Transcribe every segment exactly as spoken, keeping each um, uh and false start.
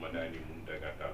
Madani Muntaga Tall,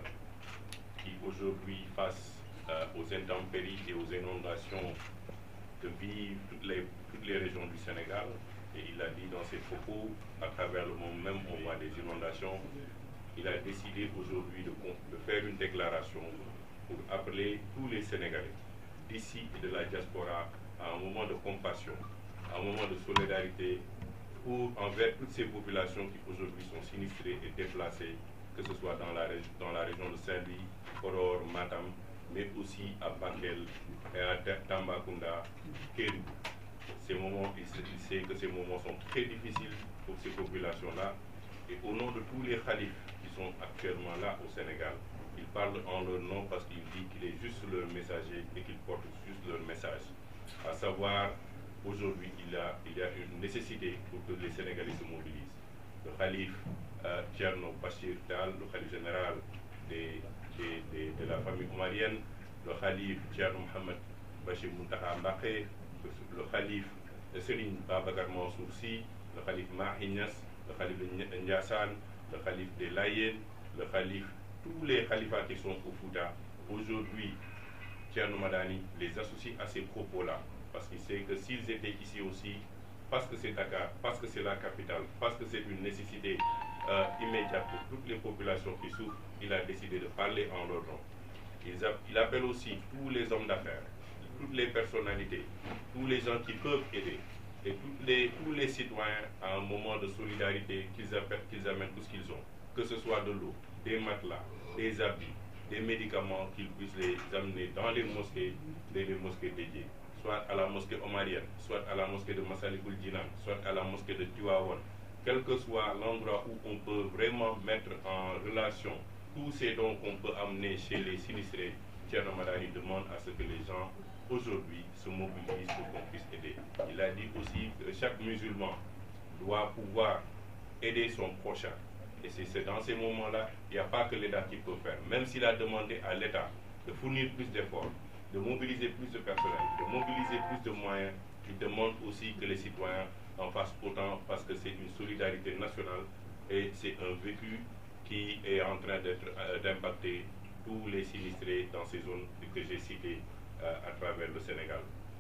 qui aujourd'hui, face euh, aux intempéries et aux inondations que vivent toutes les, toutes les régions du Sénégal, et il a dit dans ses propos, à travers le monde même, on voit des inondations, il a décidé aujourd'hui de, de faire une déclaration pour appeler tous les Sénégalais d'ici et de la diaspora à un moment de compassion, à un moment de solidarité pour, envers toutes ces populations qui aujourd'hui sont sinistrées et déplacées, que ce soit dans la, dans la région de Saint-Louis, Podor, Matam, mais aussi à Bakel, et à Tambacounda, Kédougou. Ces moments, il sait que ces moments sont très difficiles pour ces populations-là. Et au nom de tous les khalifs qui sont actuellement là au Sénégal, il parle en leur nom parce qu'il dit qu'il est juste leur messager et qu'il porte juste leur message. À savoir, aujourd'hui, il, il y a une nécessité pour que les Sénégalais se mobilisent. Le khalif euh, Thierno Bachir Tall, le khalif général des, des, des, de la famille omarienne, le khalif Thierno Mohamed Bachir Muntaha Mbaké, le khalif Serigne Babacar Mansour Sy, le khalif Mahi Niass, le khalif de Ndiassane, le khalif des Layènes, le khalif, tous les khalifats qui sont au Fouta. Aujourd'hui, Thierno Madani les associe à ces propos-là, parce qu'il sait que s'ils étaient ici aussi, parce que c'est Dakar, parce que c'est la capitale, parce que c'est une nécessité euh, immédiate pour toutes les populations qui souffrent, il a décidé de parler en leur nom. Il, a, il appelle aussi tous les hommes d'affaires, toutes les personnalités, tous les gens qui peuvent aider, et toutes les, tous les citoyens à un moment de solidarité qu'ils qu'ils amènent tout ce qu'ils ont, que ce soit de l'eau, des matelas, des habits, des médicaments, qu'ils puissent les amener dans les mosquées, les, les mosquées dédiées, soit à la mosquée omarienne, soit à la mosquée de Massalikul Jinan, soit à la mosquée de Tivaouane, quel que soit l'endroit où on peut vraiment mettre en relation tous ces dons qu'on peut amener chez les sinistrés. Thierno Madani demande à ce que les gens aujourd'hui se mobilisent pour qu'on puisse aider. Il a dit aussi que chaque musulman doit pouvoir aider son prochain. Et c'est dans ces moments-là, il n'y a pas que l'État qui peut faire. Même s'il a demandé à l'État de fournir plus d'efforts, de mobiliser plus de personnel, de mobiliser plus de moyens, il demande aussi que les citoyens en fassent autant parce que c'est une solidarité nationale et c'est un vécu qui est en train d'être euh, d'impacter tous les sinistrés dans ces zones que j'ai citées euh, à travers le Sénégal.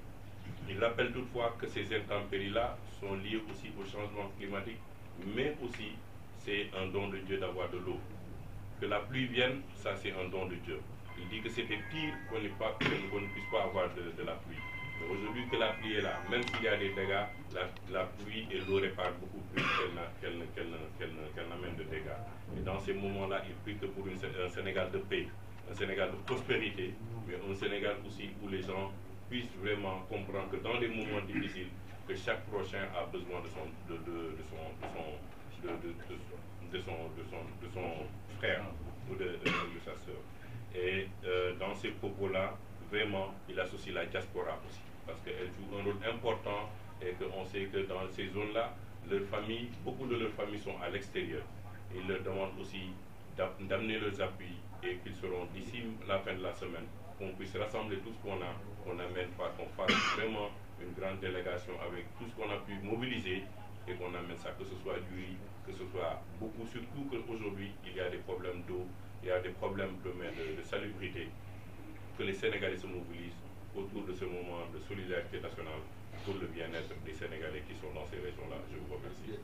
Il rappelle toutefois que ces intempéries-là sont liées aussi au changement climatique, mais aussi c'est un don de Dieu d'avoir de l'eau. Que la pluie vienne, ça c'est un don de Dieu. Il dit que c'était pire qu'on ne puisse pas avoir de, de la pluie. Mais aujourd'hui que la pluie est là, même s'il y a des dégâts, la, la pluie et l'eau réparent beaucoup plus qu'elle qu'elle qu'elle qu'elle n'amène de dégâts. Et dans ces moments-là, il prie que pour une, un Sénégal de paix, un Sénégal de prospérité, mais un Sénégal aussi où les gens puissent vraiment comprendre que dans les moments difficiles, que chaque prochain a besoin de son, de, de, de son, de son, de, de, de, de son, de son, de son frère ou de, de, de sa sœur. Et euh, dans ces propos-là, vraiment, il associe la diaspora aussi, parce qu'elle joue un rôle important et qu'on sait que dans ces zones-là, leurs familles, beaucoup de leurs familles sont à l'extérieur. Il leur demande aussi d'amener leurs appuis et qu'ils seront d'ici la fin de la semaine, qu'on puisse rassembler tout ce qu'on a, qu'on amène, qu'on fasse vraiment une grande délégation avec tout ce qu'on a pu mobiliser et qu'on amène ça, que ce soit du riz, que ce soit beaucoup, surtout qu'aujourd'hui, il y a des problèmes d'eau, il y a des problèmes de, de, de salubrité, que les Sénégalais se mobilisent autour de ce moment de solidarité nationale pour le bien-être des Sénégalais qui sont dans ces régions-là. Je vous remercie.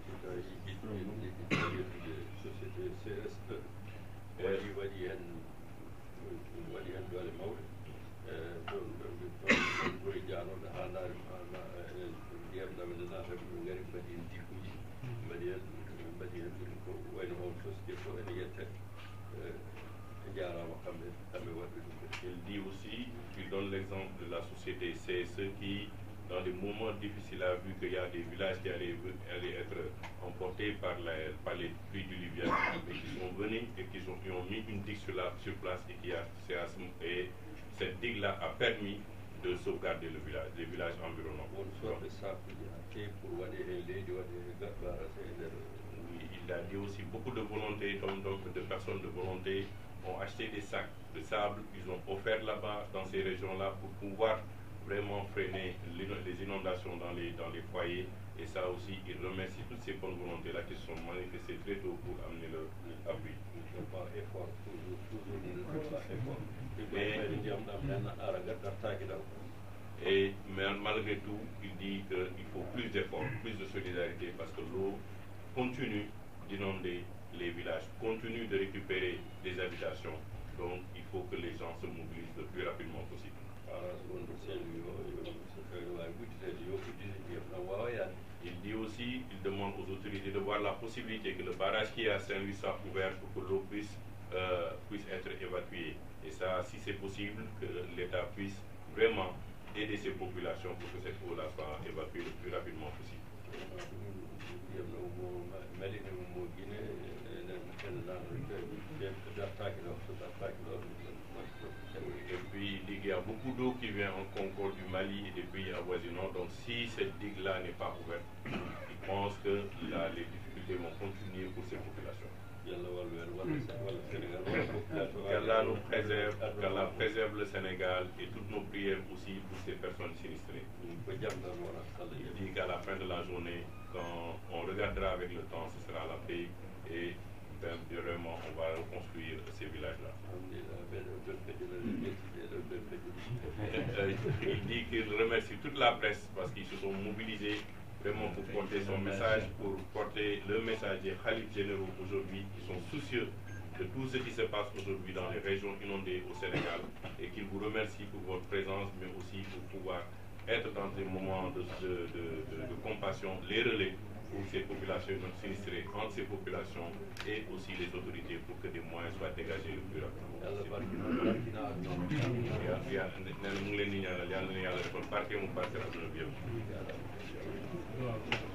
Il dit aussi, il donne l'exemple de la société C S E qui, dans des moments difficiles, a vu qu'il y a des villages qui allaient, allaient être emportés par, la, par les pluies diluviales et qui sont venus et qui, sont, qui ont mis une digue sur, la, sur place et, qui a, et cette digue-là a permis de sauvegarder le village, les villages environnants. Oui, il a dit aussi beaucoup de volonté, donc, donc de personnes de volonté ont acheté des sacs de sable, ils ont offert là-bas, dans ces régions-là, pour pouvoir vraiment freiner les inondations dans les, dans les foyers. Et ça aussi, il remercie toutes ces bonnes volontés-là qui se sont manifestées très tôt pour amener leur appui. Et malgré tout, il dit qu'il faut plus d'efforts, plus de solidarité parce que l'eau continue d'inonder les villages, continue de récupérer des habitations. Donc il faut que les gens se mobilisent le plus rapidement possible. Il dit aussi, il demande aux autorités de voir la possibilité que le barrage qui est à Saint-Louis soit ouvert pour que l'eau puisse, euh, puisse être évacuée. Et ça, si c'est possible, que l'État puisse vraiment aider ces populations pour que cette eau-là soit évacuée le plus rapidement possible. Et puis il dit qu'il y a beaucoup d'eau qui vient en concours du Mali et des pays avoisinants. Donc si cette digue-là n'est pas ouverte, il pense que là, les difficultés vont continuer pour ces populations. Qu'Allah nous préserve, qu'Allah préserve le Sénégal et toutes nos prières aussi pour ces personnes sinistrées. Il dit qu'à la fin de la journée, quand on regardera avec le temps, ce sera la paix et ben, vraiment on va reconstruire ces villages-là. Il dit qu'il remercie toute la presse parce qu'ils se sont mobilisés vraiment pour porter son message, pour porter le message des khalifs généraux aujourd'hui qui sont soucieux de tout ce qui se passe aujourd'hui dans les régions inondées au Sénégal et qu'il vous remercie pour votre présence, mais aussi pour pouvoir être dans des moments de, de, de, de, de compassion, les relais pour ces populations sinistrées, entre ces populations et aussi les autorités pour que des moyens soient dégagés le plus rapidement possible.